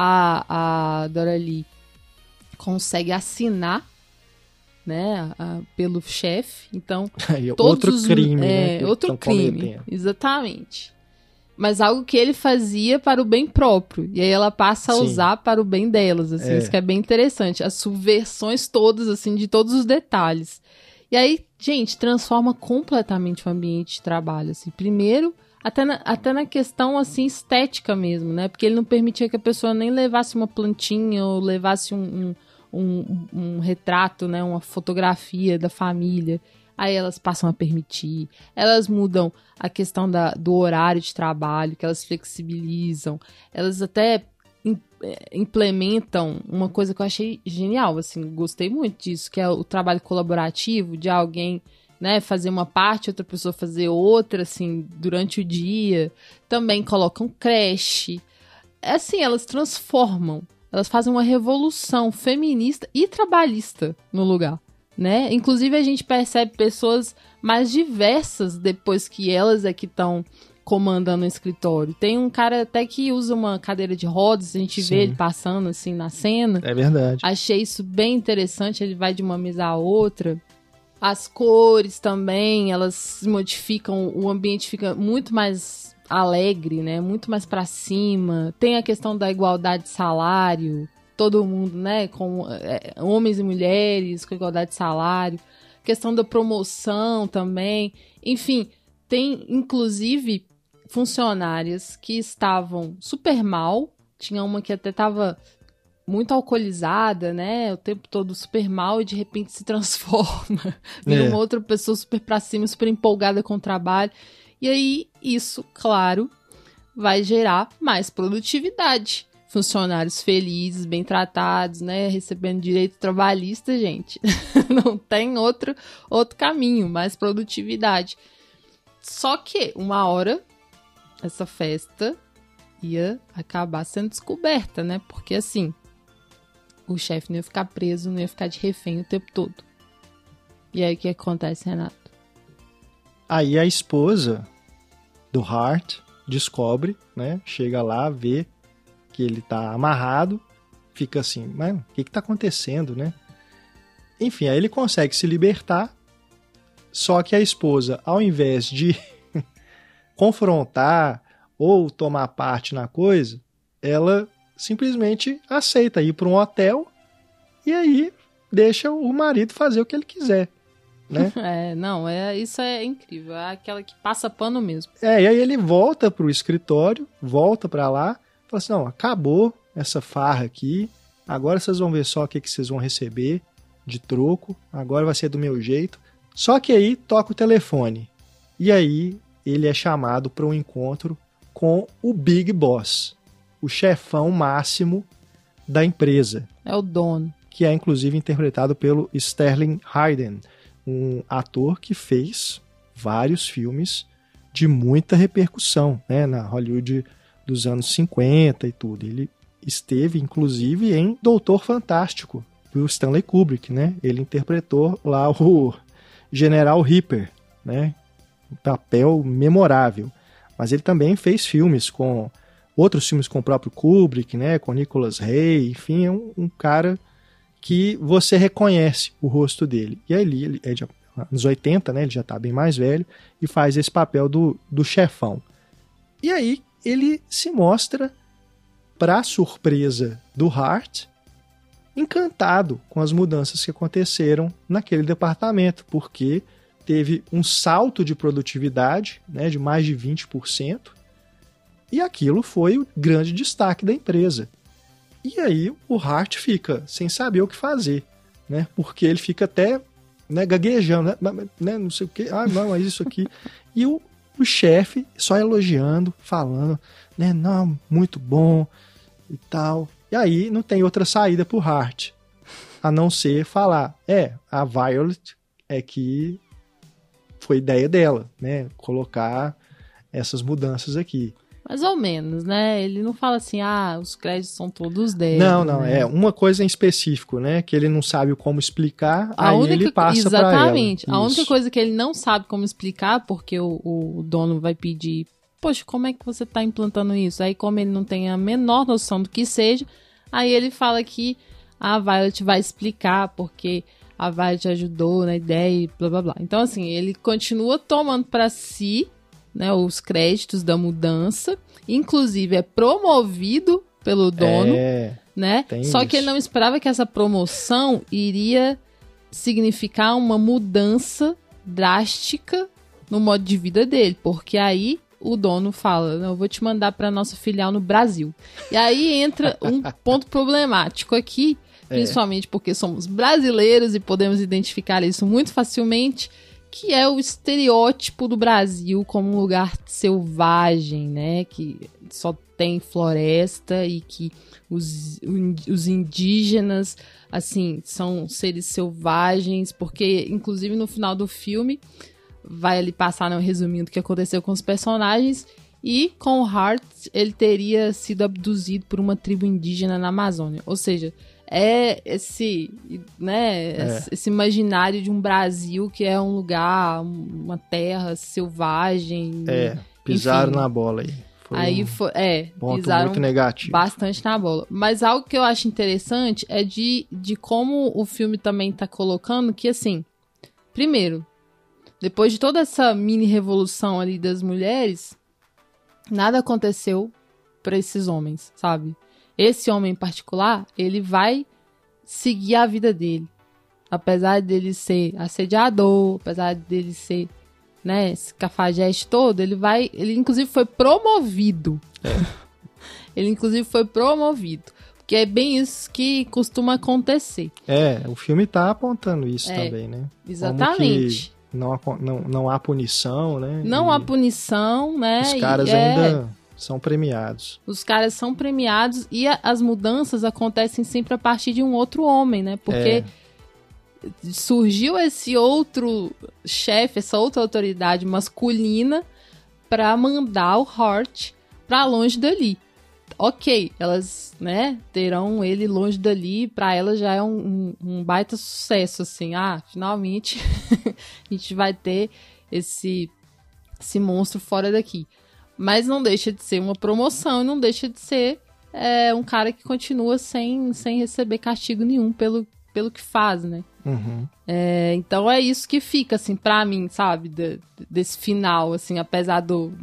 a Doralee consegue assinar, né, pelo chefe, então... outro crime, né? Outro crime, exatamente. Mas algo que ele fazia para o bem próprio. E aí ela passa a usar para o bem delas, assim. Isso que é bem interessante. As subversões todas, assim, de todos os detalhes. E aí, gente, transforma completamente o ambiente de trabalho, assim. Primeiro, até na questão, assim, estética mesmo, né? Porque ele não permitia que a pessoa nem levasse uma plantinha ou levasse um retrato, né? Uma fotografia da família. Aí elas passam a permitir, elas mudam a questão do horário de trabalho, que elas flexibilizam, elas até implementam uma coisa que eu achei genial, assim, gostei muito disso, que é o trabalho colaborativo, de alguém, né, fazer uma parte, outra pessoa fazer outra, assim, durante o dia. Também colocam creche. Assim, elas transformam, elas fazem uma revolução feminista e trabalhista no lugar. Né? Inclusive a gente percebe pessoas mais diversas depois que elas é que estão comandando o escritório. Tem um cara até que usa uma cadeira de rodas, a gente vê ele passando assim na cena. É verdade. Achei isso bem interessante, ele vai de uma mesa a outra. As cores também, elas se modificam, o ambiente fica muito mais alegre, né? Muito mais pra cima. Tem a questão da igualdade de salário. Todo mundo, né, com homens e mulheres, com igualdade de salário, questão da promoção também, enfim, tem inclusive funcionárias que estavam super mal, tinha uma que até estava muito alcoolizada, né, o tempo todo super mal e de repente se transforma, vira uma outra pessoa super pra cima, super empolgada com o trabalho, e aí isso, claro, vai gerar mais produtividade. Funcionários felizes, bem tratados, né, recebendo direito trabalhista, gente. Não tem outro caminho, mais produtividade. Só que, uma hora, essa festa ia acabar sendo descoberta, né? Porque, assim, o chefe não ia ficar preso, não ia ficar de refém o tempo todo. E aí, o que acontece, Renato? Aí a esposa do Hart descobre, né? Chega lá, vê que ele tá amarrado, fica assim, mas o que tá acontecendo, né? Enfim, aí ele consegue se libertar, só que a esposa, ao invés de confrontar ou tomar parte na coisa, ela simplesmente aceita ir para um hotel e aí deixa o marido fazer o que ele quiser, né? Isso é incrível, é aquela que passa pano mesmo. E aí ele volta pro escritório, volta para lá, fala assim, não, acabou essa farra aqui, agora vocês vão ver só o que vocês vão receber de troco, agora vai ser do meu jeito. Só que aí toca o telefone, e aí ele é chamado para um encontro com o Big Boss, o chefão máximo da empresa. É o dono. Que é inclusive interpretado pelo Sterling Hayden, um ator que fez vários filmes de muita repercussão, né, na Hollywood dos anos 50 e tudo. Ele esteve inclusive em Doutor Fantástico, do Stanley Kubrick, né? Ele interpretou lá o General Reaper, né? Um papel memorável. Mas ele também fez outros filmes com o próprio Kubrick, né? Com Nicolas Ray, enfim, é um cara que você reconhece o rosto dele. E aí ele é de anos 80, né? Ele já está bem mais velho e faz esse papel do chefão. E aí ele se mostra, para surpresa do Hart, encantado com as mudanças que aconteceram naquele departamento, porque teve um salto de produtividade, né, de mais de 20%, e aquilo foi o grande destaque da empresa. E aí o Hart fica sem saber o que fazer, né, porque ele fica até, né, gaguejando, né, não sei o que, não, é isso aqui. E o chefe só elogiando, falando, né, não, muito bom e tal. E aí não tem outra saída pro Hart, a não ser falar, a Violet é que foi ideia dela, né, colocar essas mudanças aqui. Mais ou menos, né? Ele não fala assim, os créditos são todos dela. Não, né? É uma coisa em específico, né, que ele não sabe como explicar, ele passa para ela. Exatamente. A única coisa que ele não sabe como explicar, porque o dono vai pedir, poxa, como é que você tá implantando isso? Aí, como ele não tem a menor noção do que seja, aí ele fala que a Violet vai explicar, porque a Violet ajudou na ideia e blá blá blá. Então, assim, ele continua tomando para si, né, os créditos da mudança, inclusive é promovido pelo dono, né? Só que ele não esperava que essa promoção iria significar uma mudança drástica no modo de vida dele, porque aí o dono fala, eu vou te mandar para nossa filial no Brasil. E aí entra um ponto problemático aqui, principalmente porque somos brasileiros e podemos identificar isso muito facilmente, que é o estereótipo do Brasil como um lugar selvagem, né? Que só tem floresta e que os indígenas, assim, são seres selvagens, porque, inclusive, no final do filme, vai ali passar, né, um resuminho do que aconteceu com os personagens, e com o Hart, ele teria sido abduzido por uma tribo indígena na Amazônia. Ou seja, esse imaginário de um Brasil que é um lugar, uma terra selvagem. Pisaram na bola aí. Ponto pisaram muito negativo. Bastante na bola. Mas algo que eu acho interessante é de como o filme também tá colocando que, assim, primeiro, depois de toda essa mini revolução ali das mulheres, nada aconteceu para esses homens, sabe? Esse homem em particular, ele vai seguir a vida dele. Apesar dele ser assediador, apesar dele ser, né, esse cafajeste todo, ele inclusive foi promovido. Ele inclusive foi promovido. Porque é bem isso que costuma acontecer. O filme tá apontando isso também, né? Exatamente. Não há punição, né? Não há punição, né? Os caras ainda são premiados. Os caras são premiados e as mudanças acontecem sempre a partir de um outro homem, né? Porque surgiu esse outro chefe, essa outra autoridade masculina pra mandar o Hart pra longe dali. Ok, elas, né, terão ele longe dali, pra ela já é um baita sucesso, assim, finalmente a gente vai ter esse monstro fora daqui. Mas não deixa de ser uma promoção e não deixa de ser um cara que continua sem receber castigo nenhum pelo que faz, né? Uhum. Então é isso que fica, assim, pra mim, sabe? Desse final, assim, apesar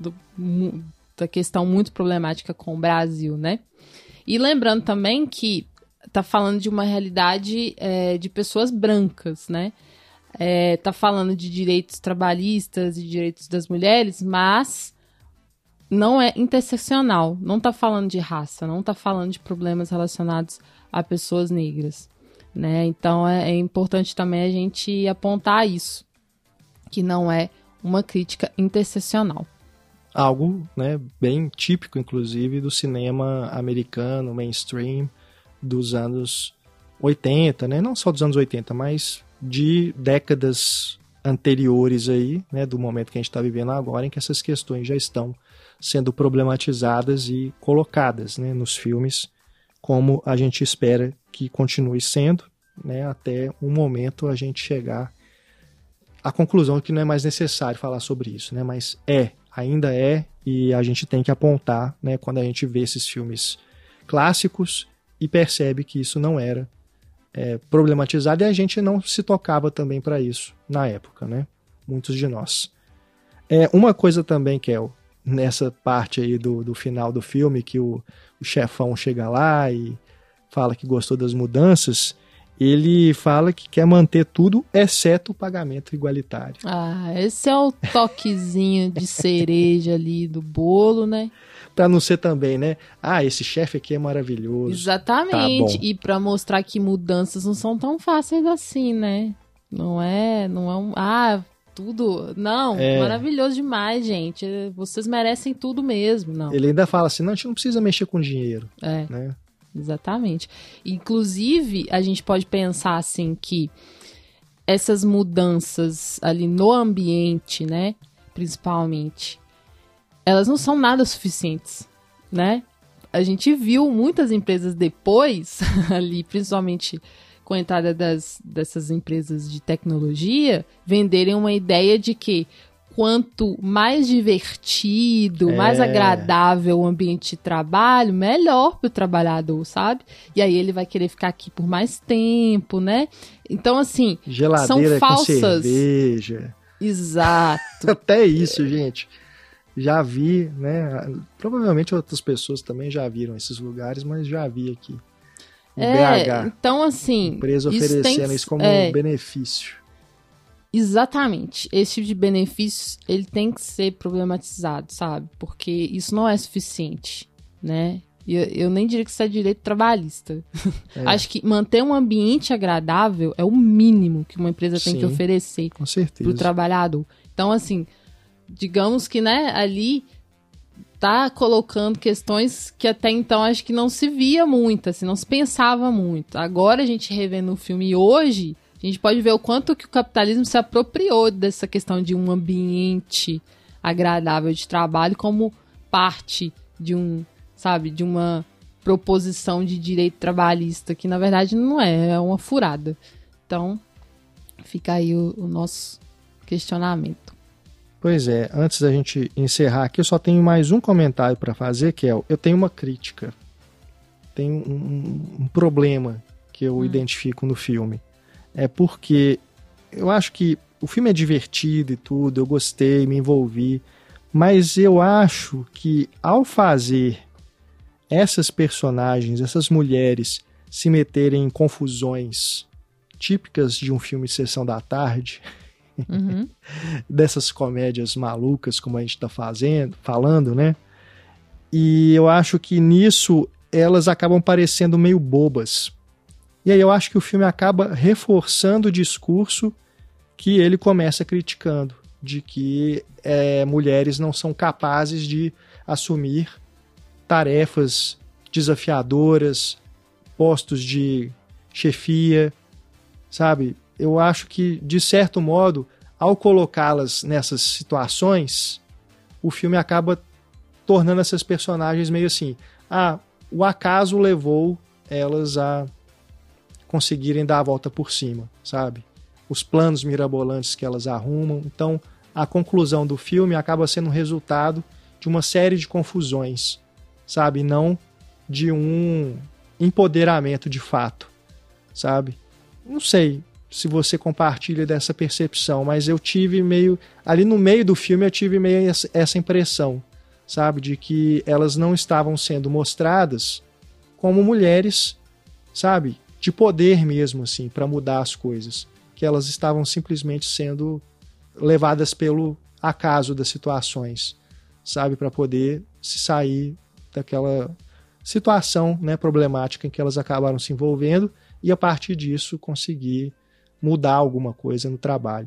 da questão muito problemática com o Brasil, né? E lembrando também que tá falando de uma realidade de pessoas brancas, né? Tá falando de direitos trabalhistas e direitos das mulheres, mas não é interseccional, não tá falando de raça, não tá falando de problemas relacionados a pessoas negras, né? Então é importante também a gente apontar isso, que não é uma crítica interseccional. Algo, né, bem típico, inclusive, do cinema americano, mainstream, dos anos 80, né? Não só dos anos 80, mas de décadas anteriores aí, né, do momento que a gente está vivendo agora, em que essas questões já estão sendo problematizadas e colocadas, né, nos filmes, como a gente espera que continue sendo, né, até um momento a gente chegar à conclusão de que não é mais necessário falar sobre isso, né, mas ainda é, e a gente tem que apontar, né, quando a gente vê esses filmes clássicos e percebe que isso não era problematizado, e a gente não se tocava também para isso na época, né, muitos de nós. Uma coisa também, Kel, nessa parte aí do final do filme, que o chefão chega lá e fala que gostou das mudanças, ele fala que quer manter tudo, exceto o pagamento igualitário. Esse é o toquezinho de cereja ali do bolo, né? Pra não ser também, né? Esse chefe aqui é maravilhoso. Exatamente. Tá, e pra mostrar que mudanças não são tão fáceis assim, né? Não é tudo. Não, maravilhoso demais, gente. Vocês merecem tudo mesmo, não. Ele ainda fala assim, não, a gente não precisa mexer com dinheiro. Né? Exatamente. Inclusive, a gente pode pensar assim que essas mudanças ali no ambiente, né, principalmente, elas não são nada suficientes, né? A gente viu muitas empresas depois, ali, principalmente com a entrada dessas empresas de tecnologia, venderem uma ideia de que quanto mais divertido, mais agradável o ambiente de trabalho, melhor para o trabalhador, sabe? E aí ele vai querer ficar aqui por mais tempo, né? Então, assim, geladeira são falsas. Com cerveja. Exato. Até isso, gente. Já vi, né? Provavelmente outras pessoas também já viram esses lugares, mas já vi aqui. BH. Então, assim... Empresa oferecendo isso como benefício. Exatamente. Esse tipo de benefício, ele tem que ser problematizado, sabe? Porque isso não é suficiente, né? Eu nem diria que isso é direito trabalhista. Acho que manter um ambiente agradável é o mínimo que uma empresa tem que oferecer para o trabalhador. Então, assim, digamos que, né, ali tá colocando questões que até então acho que não se via muito, assim, não se pensava muito. Agora a gente revendo o filme hoje, a gente pode ver o quanto que o capitalismo se apropriou dessa questão de um ambiente agradável de trabalho como parte de de uma proposição de direito trabalhista, que na verdade não é uma furada. Então, fica aí o nosso questionamento. Pois é, antes da gente encerrar aqui, eu só tenho mais um comentário para fazer, que eu tenho uma crítica. Tem um problema que eu identifico no filme. É porque eu acho que o filme é divertido e tudo, eu gostei, me envolvi, mas eu acho que ao fazer essas personagens, essas mulheres se meterem em confusões típicas de um filme de sessão da tarde, dessas comédias malucas como a gente está falando, né? E eu acho que nisso elas acabam parecendo meio bobas. E aí eu acho que o filme acaba reforçando o discurso que ele começa criticando, de que mulheres não são capazes de assumir tarefas desafiadoras, postos de chefia, sabe? eu acho que, de certo modo, ao colocá-las nessas situações, o filme acaba tornando essas personagens meio assim, o acaso levou elas a conseguirem dar a volta por cima, sabe? Os planos mirabolantes que elas arrumam. Então, a conclusão do filme acaba sendo o resultado de uma série de confusões, sabe? Não de um empoderamento de fato, sabe? Não sei se você compartilha dessa percepção, mas eu tive meio... Ali no meio do filme eu tive meio essa impressão, sabe? De que elas não estavam sendo mostradas como mulheres, sabe? De poder mesmo, assim, para mudar as coisas. Que elas estavam simplesmente sendo levadas pelo acaso das situações, sabe? Para poder se sair daquela situação, né, problemática em que elas acabaram se envolvendo e, a partir disso, conseguir mudar alguma coisa no trabalho.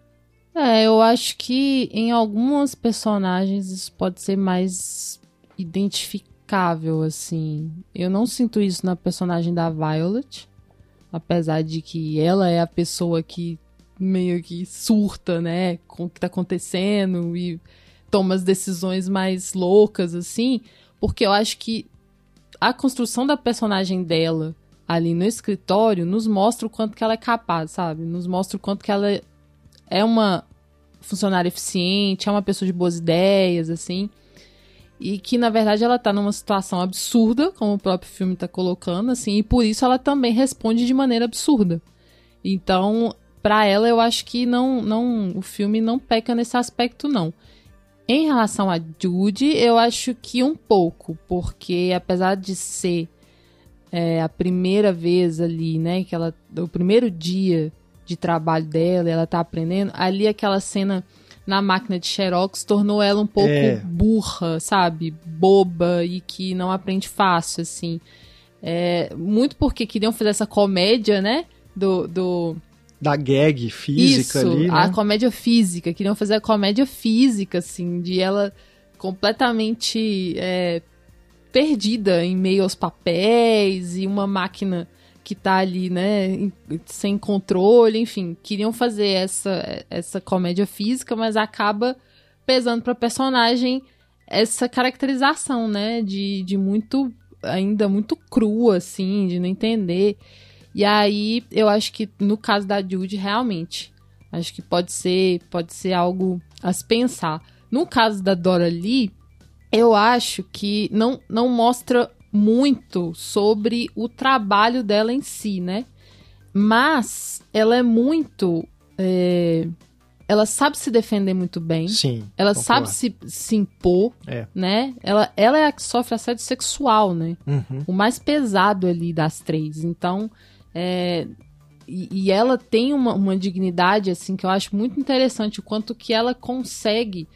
Eu acho que em algumas personagens isso pode ser mais identificável, assim. Eu não sinto isso na personagem da Violet, apesar de que ela é a pessoa que meio que surta, né, com o que tá acontecendo e toma as decisões mais loucas, assim, porque eu acho que a construção da personagem dela ali no escritório nos mostra o quanto que ela é capaz, sabe? Nos mostra o quanto que ela é uma funcionária eficiente, é uma pessoa de boas ideias, assim, e que, na verdade, ela tá numa situação absurda, como o próprio filme tá colocando, assim, e por isso ela também responde de maneira absurda. Então, pra ela, eu acho que o filme não peca nesse aspecto, não. Em relação a Judy, eu acho que um pouco, porque apesar de ser a primeira vez ali, né, que ela, o primeiro dia de trabalho dela, ela tá aprendendo, ali aquela cena na máquina de Xerox tornou ela um pouco burra, sabe? Boba e que não aprende fácil, assim. Muito porque queriam fazer essa comédia, né, da gag física. Isso, ali, né? A comédia física. Queriam fazer a comédia física, assim, de ela completamente perdida em meio aos papéis e uma máquina que tá ali, né, sem controle, enfim. Queriam fazer essa comédia física, mas acaba pesando pra personagem essa caracterização, né, de muito, ainda muito crua, assim, de não entender. E aí, eu acho que no caso da Judy, realmente, acho que pode ser algo a se pensar. No caso da Dora Lee, eu acho que não mostra muito sobre o trabalho dela em si, né? Mas ela é muito... ela sabe se defender muito bem. Sim, ela concordo. sabe se impor, né? Ela é a que sofre assédio sexual, né? Uhum. O mais pesado ali das três. Então... E ela tem uma dignidade, assim, que eu acho muito interessante, o quanto que ela consegue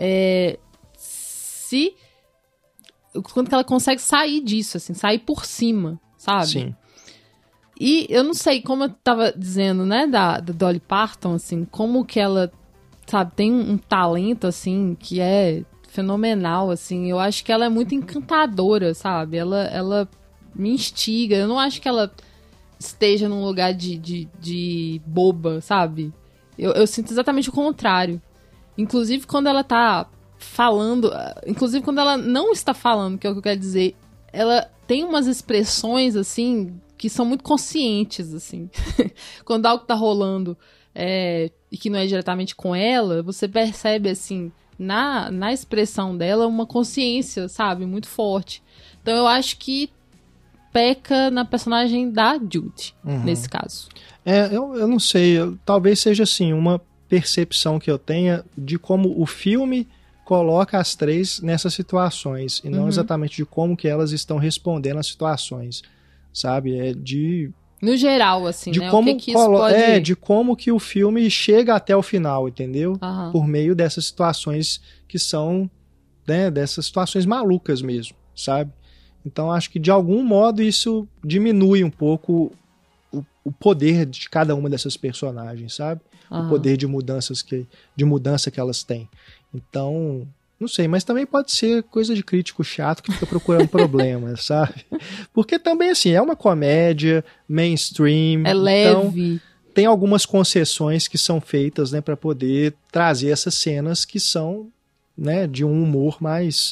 o quanto que ela consegue sair disso, assim, sair por cima, sabe? Sim. E eu não sei, como eu tava dizendo, né, da Dolly Parton, assim, como que ela, sabe, tem um talento, assim, que é fenomenal, assim, eu acho que ela é muito encantadora, sabe? Ela me instiga, eu não acho que ela esteja num lugar de boba, sabe? Eu sinto exatamente o contrário. Inclusive, quando ela tá falando... Inclusive, quando ela não está falando, que é o que eu quero dizer, ela tem umas expressões, assim, que são muito conscientes, assim. Quando algo tá rolando e que não é diretamente com ela, você percebe, assim, na expressão dela, uma consciência, sabe? Muito forte. Então, eu acho que peca na personagem da Judy, nesse caso. Eu não sei, talvez seja assim, uma percepção que eu tenha de como o filme coloca as três nessas situações, e não exatamente de como que elas estão respondendo às situações, sabe? No geral, assim, de né? Como o que isso pode... de como que o filme chega até o final, entendeu? Por meio dessas situações que são, né, dessas situações malucas mesmo, sabe? Então, acho que de algum modo isso diminui um pouco o poder de cada uma dessas personagens, sabe? O poder de mudança que elas têm. Então, não sei, mas também pode ser coisa de crítico chato que fica procurando problemas, sabe? Porque também, assim, é uma comédia mainstream. É leve. Então, tem algumas concessões que são feitas, né, para poder trazer essas cenas que são, né, de um humor mais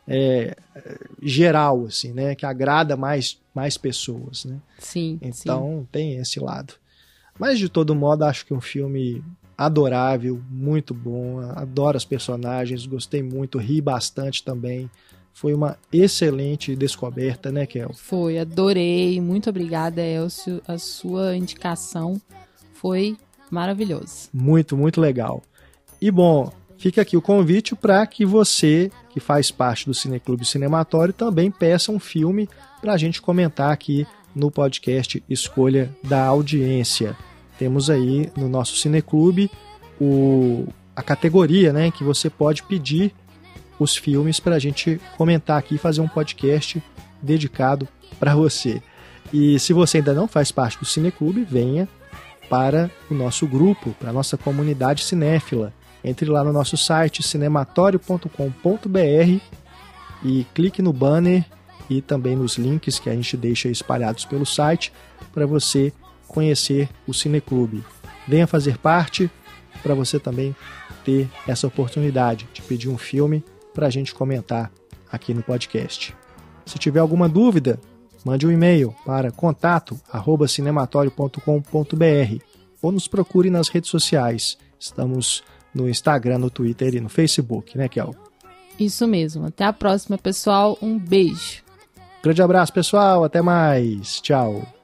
geral, assim, né, que agrada mais pessoas, né? Sim. Então tem esse lado. Mas de todo modo acho que é um filme adorável, muito bom, adoro as personagens, gostei muito, ri bastante também. Foi uma excelente descoberta, né, Kel? Foi, adorei, muito obrigada, Elcio, a sua indicação foi maravilhosa. Muito, muito legal. E bom, fica aqui o convite para que você, que faz parte do Cineclube Cinematório, também peça um filme para a gente comentar aqui no podcast Escolha da Audiência. Temos aí no nosso Cineclube a categoria, né, que você pode pedir os filmes para a gente comentar aqui e fazer um podcast dedicado para você. E se você ainda não faz parte do Cineclube, venha para o nosso grupo, para a nossa comunidade cinéfila. Entre lá no nosso site cinematório.com.br e clique no banner e também nos links que a gente deixa espalhados pelo site para você conhecer o Cineclube. Venha fazer parte para você também ter essa oportunidade de pedir um filme para a gente comentar aqui no podcast. Se tiver alguma dúvida, mande um e-mail para contato@cinematório.com.br ou nos procure nas redes sociais. Estamos no Instagram, no Twitter e no Facebook, né, Kel? Isso mesmo. Até a próxima, pessoal. Um beijo. Grande abraço, pessoal. Até mais. Tchau.